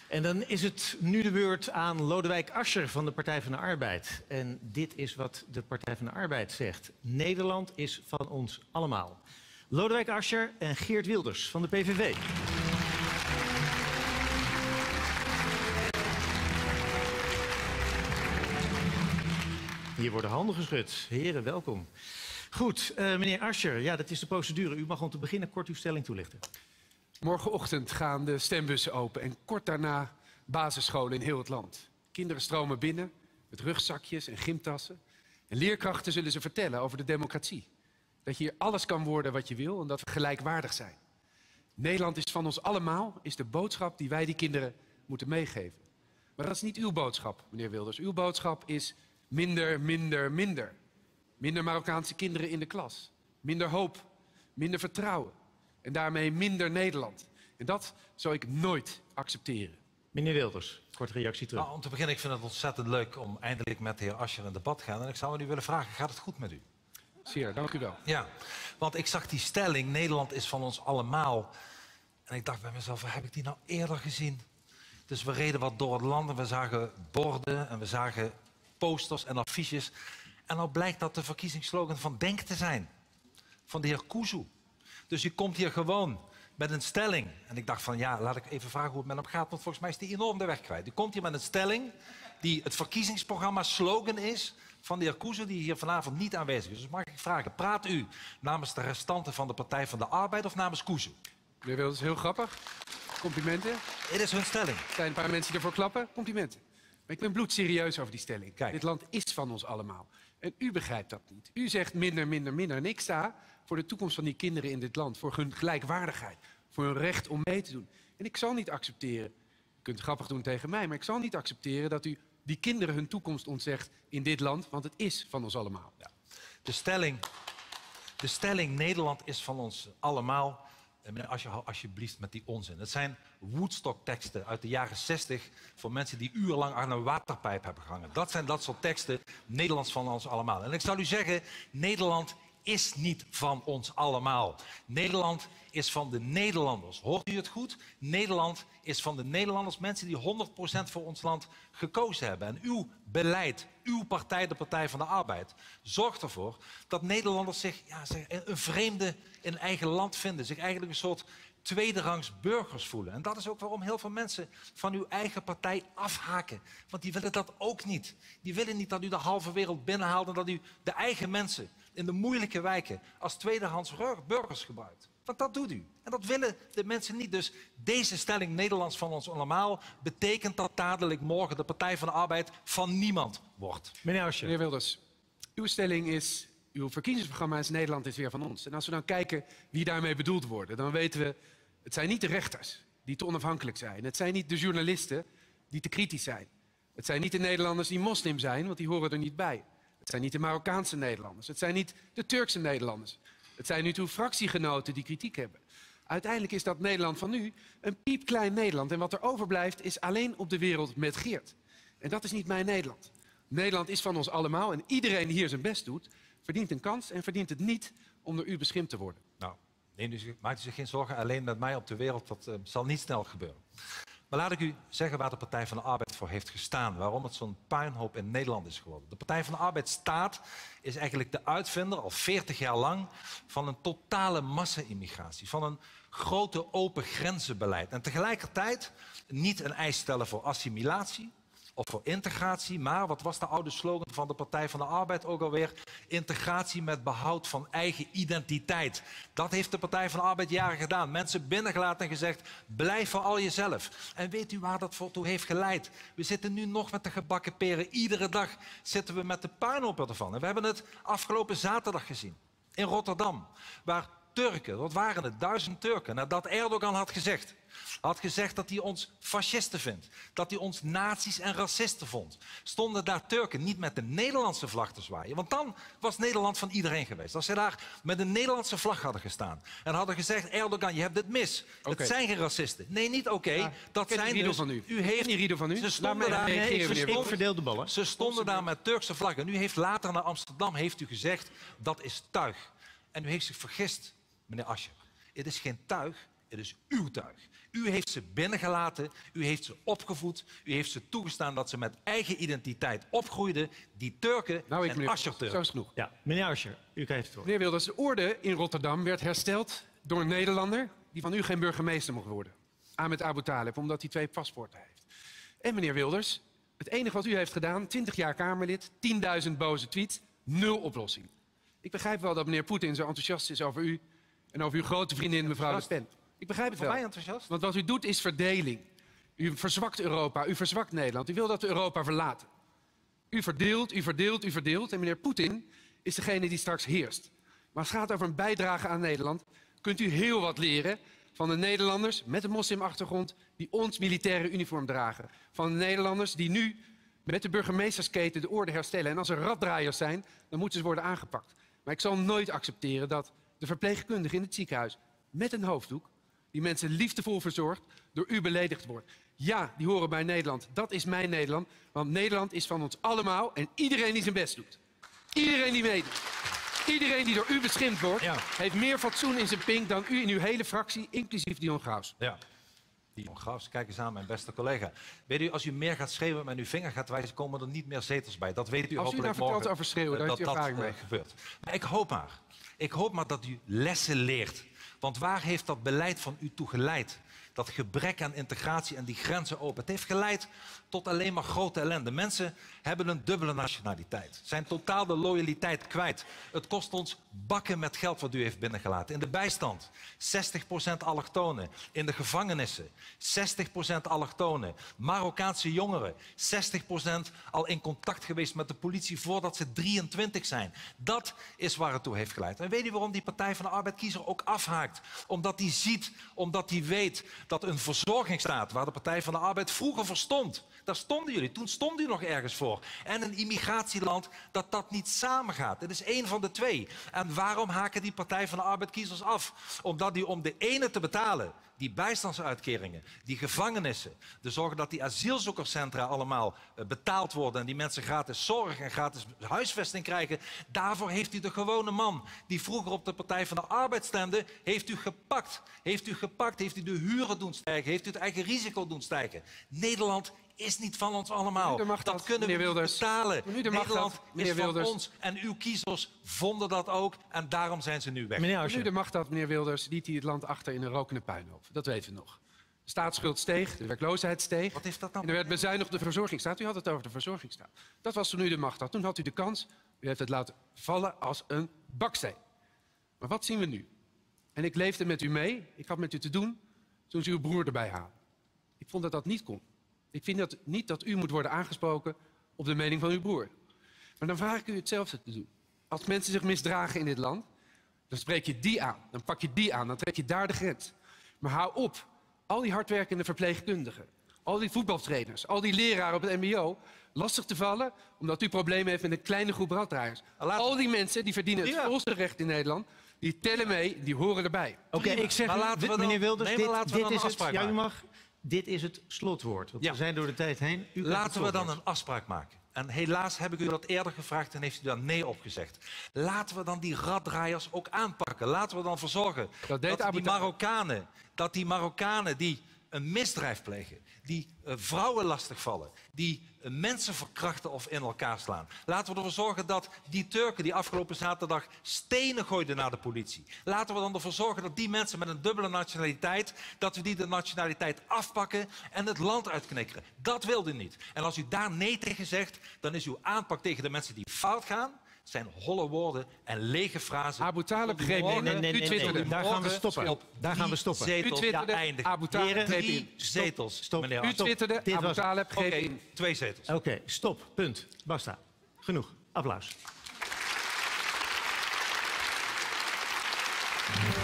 En dan is het nu de beurt aan Lodewijk Asscher van de Partij van de Arbeid. En dit is wat de Partij van de Arbeid zegt. Nederland is van ons allemaal. Lodewijk Asscher en Geert Wilders van de PVV. Hier worden handen geschud. Heren, welkom. Goed, meneer Asscher, ja, dat is de procedure. U mag om te beginnen kort uw stelling toelichten. Morgenochtend gaan de stembussen open en kort daarna basisscholen in heel het land. Kinderen stromen binnen met rugzakjes en gymtassen. En leerkrachten zullen ze vertellen over de democratie. Dat je hier alles kan worden wat je wil en dat we gelijkwaardig zijn. Nederland is van ons allemaal, is de boodschap die wij die kinderen moeten meegeven. Maar dat is niet uw boodschap, meneer Wilders. Uw boodschap is minder, minder, minder. Minder Marokkaanse kinderen in de klas. Minder hoop, minder vertrouwen. En daarmee minder Nederland. En dat zou ik nooit accepteren. Meneer Wilders, korte reactie terug. Nou, om te beginnen, ik vind het ontzettend leuk om eindelijk met de heer Asscher in debat te gaan. En ik zou u willen vragen, gaat het goed met u? Zeer, dank u wel. Ja, want ik zag die stelling, Nederland is van ons allemaal. En ik dacht bij mezelf, waar heb ik die nou eerder gezien? Dus we reden wat door het land en we zagen borden en we zagen posters en affiches. En nou blijkt dat de verkiezingsslogan van Denk te zijn. Van de heer Kuzu. Dus je komt hier gewoon met een stelling. En ik dacht van ja, laat ik even vragen hoe het met hem gaat. Want volgens mij is hij enorm de weg kwijt. Je komt hier met een stelling die het verkiezingsprogramma slogan is van de heer Kuzu, die hier vanavond niet aanwezig is. Dus mag ik vragen, praat u namens de restanten van de Partij van de Arbeid of namens Kuzu? Meneer Wilders, heel grappig. Complimenten. Dit is hun stelling. Er zijn een paar mensen die ervoor klappen. Complimenten. Maar ik ben bloedserieus over die stelling. Kijk. Dit land is van ons allemaal. En u begrijpt dat niet. U zegt minder, minder, minder. En ik sta voor de toekomst van die kinderen in dit land. Voor hun gelijkwaardigheid. Voor hun recht om mee te doen. En ik zal niet accepteren, u kunt het grappig doen tegen mij, maar ik zal niet accepteren dat u die kinderen hun toekomst ontzegt in dit land. Want het is van ons allemaal. Ja. De stelling Nederland is van ons allemaal. Meneer Asscher, hou alsjeblieft met die onzin. Het zijn Woodstock-teksten uit de jaren 60... voor mensen die urenlang aan een waterpijp hebben gehangen. Dat zijn dat soort teksten, Nederlands van ons allemaal. En ik zal u zeggen, Nederland is niet van ons allemaal. Nederland is van de Nederlanders. Hoort u het goed? Nederland is van de Nederlanders, mensen die 100% voor ons land gekozen hebben. En uw beleid, uw partij, de Partij van de Arbeid, zorgt ervoor dat Nederlanders zich een vreemde in eigen land vinden. Zich eigenlijk een soort tweederangs burgers voelen. En dat is ook waarom heel veel mensen van uw eigen partij afhaken. Want die willen dat ook niet. Die willen niet dat u de halve wereld binnenhaalt en dat u de eigen mensen in de moeilijke wijken als tweederangs burgers gebruikt. Want dat doet u. En dat willen de mensen niet. Dus deze stelling Nederlands van ons allemaal betekent dat dadelijk morgen de Partij van de Arbeid van niemand wordt. Meneer Asscher. Meneer Wilders, uw stelling is, uw verkiezingsprogramma is Nederland is weer van ons. En als we dan kijken wie daarmee bedoeld worden, dan weten we, het zijn niet de rechters die te onafhankelijk zijn. Het zijn niet de journalisten die te kritisch zijn. Het zijn niet de Nederlanders die moslim zijn, want die horen er niet bij. Het zijn niet de Marokkaanse Nederlanders. Het zijn niet de Turkse Nederlanders. Het zijn niet uw fractiegenoten die kritiek hebben. Uiteindelijk is dat Nederland van nu een piepklein Nederland. En wat er overblijft is alleen op de wereld met Geert. En dat is niet mijn Nederland. Nederland is van ons allemaal. En iedereen die hier zijn best doet, verdient een kans en verdient het niet om door u beschimpt te worden. Nou, maakt u zich geen zorgen. Alleen met mij op de wereld, dat zal niet snel gebeuren. Maar laat ik u zeggen waar de Partij van de Arbeid voor heeft gestaan. Waarom het zo'n puinhoop in Nederland is geworden. De Partij van de Arbeid is eigenlijk de uitvinder, al 40 jaar lang, van een totale massa-immigratie. Van een grote open grenzenbeleid. En tegelijkertijd niet een eis stellen voor assimilatie of voor integratie. Maar, wat was de oude slogan van de Partij van de Arbeid ook alweer? Integratie met behoud van eigen identiteit. Dat heeft de Partij van de Arbeid jaren gedaan. Mensen binnengelaten en gezegd, blijf voor al jezelf. En weet u waar dat voor toe heeft geleid? We zitten nu nog met de gebakken peren. Iedere dag zitten we met de puinhopen ervan. En we hebben het afgelopen zaterdag gezien. In Rotterdam. Waar Turken, wat waren het? 1000 Turken. Nadat Erdogan had gezegd dat hij ons fascisten vindt. Dat hij ons nazi's en racisten vond. Stonden daar Turken niet met de Nederlandse vlag te zwaaien. Want dan was Nederland van iedereen geweest. Als ze daar met een Nederlandse vlag hadden gestaan. En hadden gezegd, Erdogan, je hebt het mis. Okay. Het zijn geen racisten. Nee, niet oké. Ja, dat zijn dus... van u. U heeft die riedel van u. Ze stonden daar... Ik verdeel de ballen. Ze stonden daar met Turkse vlaggen. En u heeft later naar Amsterdam heeft u gezegd, dat is tuig. En u heeft zich vergist, meneer Asscher. Het is geen tuig, het is uw tuig. U heeft ze binnengelaten, u heeft ze opgevoed, u heeft ze toegestaan dat ze met eigen identiteit opgroeiden. Die Turken zijn Asscher-Turken. Zo is genoeg. Ja, meneer Asscher, u krijgt het woord. Meneer Wilders, de orde in Rotterdam werd hersteld door een Nederlander die van u geen burgemeester mocht worden. Ahmed Abu Taleb, omdat hij 2 paspoorten heeft. En meneer Wilders, het enige wat u heeft gedaan, 20 jaar Kamerlid, 10.000 boze tweets, 0 oplossing. Ik begrijp wel dat meneer Poetin zo enthousiast is over u en over uw grote vriendin mevrouw Le Pen. Ik begrijp het wel. Enthousiast? Want wat u doet is verdeling. U verzwakt Europa, u verzwakt Nederland. U wil dat we Europa verlaten. U verdeelt, u verdeelt, u verdeelt. En meneer Poetin is degene die straks heerst. Maar als het gaat over een bijdrage aan Nederland, kunt u heel wat leren van de Nederlanders met een moslimachtergrond die ons militaire uniform dragen. Van de Nederlanders die nu met de burgemeestersketen de orde herstellen. En als er raddraaiers zijn, dan moeten ze worden aangepakt. Maar ik zal nooit accepteren dat de verpleegkundige in het ziekenhuis met een hoofddoek, die mensen liefdevol verzorgt, door u beledigd wordt. Ja, die horen bij Nederland. Dat is mijn Nederland. Want Nederland is van ons allemaal en iedereen die zijn best doet. Iedereen die meedoet. Iedereen die door u beschimpt wordt, heeft meer fatsoen in zijn pink dan u in uw hele fractie, inclusief Dion Graus. Ja. Dion Graus, kijk eens aan, mijn beste collega. Weet u, als u meer gaat schreeuwen en met uw vinger gaat wijzen, komen er niet meer zetels bij. Dat weet u als hopelijk u nou morgen. Vertelt over schreeuwen, daar heeft u ervaring mee. Gebeurt. Maar ik hoop maar dat u lessen leert. Want waar heeft dat beleid van u toe geleid? Dat gebrek aan integratie en die grenzen open. Het heeft geleid tot alleen maar grote ellende. Mensen hebben een dubbele nationaliteit. Zijn totaal de loyaliteit kwijt. Het kost ons bakken met geld wat u heeft binnengelaten. In de bijstand 60% allochtonen. In de gevangenissen 60% allochtonen. Marokkaanse jongeren 60% al in contact geweest met de politie voordat ze 23 zijn. Dat is waar het toe heeft geleid. En weet u waarom die Partij van de Arbeid-kiezer ook afhaakt? Omdat hij ziet, omdat hij weet dat een verzorgingsstaat waar de Partij van de Arbeid vroeger voor stond. Daar stonden jullie, toen stond u nog ergens voor. En een immigratieland, dat niet samengaat. Het is één van de twee. En waarom haken die Partij van de Arbeid-kiezers af? Omdat die om de ene te betalen, die bijstandsuitkeringen, die gevangenissen, de zorg dat die asielzoekerscentra allemaal betaald worden en die mensen gratis zorg en gratis huisvesting krijgen, daarvoor heeft u de gewone man die vroeger op de Partij van de Arbeid stemde, heeft u gepakt. Heeft u de huren doen stijgen, heeft u het eigen risico doen stijgen. Nederland is niet van ons allemaal. Dat kunnen we niet betalen. Nederland is van ons en uw kiezers vonden dat ook en daarom zijn ze nu weg. Nu de macht had, meneer Wilders, liet hij het land achter in een rokende puinhoop. Dat weten we nog. De staatsschuld steeg, de werkloosheid steeg. Wat heeft dat dan? En er werd bezuinigd op de verzorgingsstaat. U had het over de verzorgingsstaat. Dat was toen u de macht had. Toen had u de kans. U heeft het laten vallen als een baksteen. Maar wat zien we nu? En ik leefde met u mee. Ik had met u te doen toen ze uw broer erbij haalden. Ik vond dat dat niet kon. Ik vind niet dat u moet worden aangesproken op de mening van uw broer. Maar dan vraag ik u hetzelfde te doen. Als mensen zich misdragen in dit land, dan spreek je die aan. Dan pak je die aan. Dan trek je daar de grens. Maar hou op. Al die hardwerkende verpleegkundigen, al die voetbaltrainers, al die leraren op het mbo lastig te vallen omdat u problemen heeft met een kleine groep raddraaiers. Al die mensen die verdienen het volste recht in Nederland, die tellen mee, die horen erbij. Oké, ik zeg, meneer Wilders, dit is het. Ja, u mag. Dit is het slotwoord, want we zijn door de tijd heen. Laten we dan een afspraak maken. En helaas heb ik u dat eerder gevraagd en heeft u daar nee op gezegd. Laten we dan die raddraaiers ook aanpakken. Laten we dan voor zorgen dat die Marokkanen die een misdrijf plegen, die vrouwen lastigvallen, die mensen verkrachten of in elkaar slaan. Laten we ervoor zorgen dat die Turken die afgelopen zaterdag stenen gooiden naar de politie. Laten we dan ervoor zorgen dat die mensen met een dubbele nationaliteit, dat we die de nationaliteit afpakken en het land uitknikkeren. Dat wilde u niet. En als u daar nee tegen zegt, dan is uw aanpak tegen de mensen die fout gaan, zijn holle woorden en lege frasen. Abu Taleb greep nee. Daar gaan we stoppen. Daar gaan we stoppen. Zetels, u twitterde, Abu Taleb greep in. 3 zetels, stop. meneer U twitterde, Abu Taleb greep in. 2 zetels. Oké, stop. Punt. Basta. Genoeg. Applaus.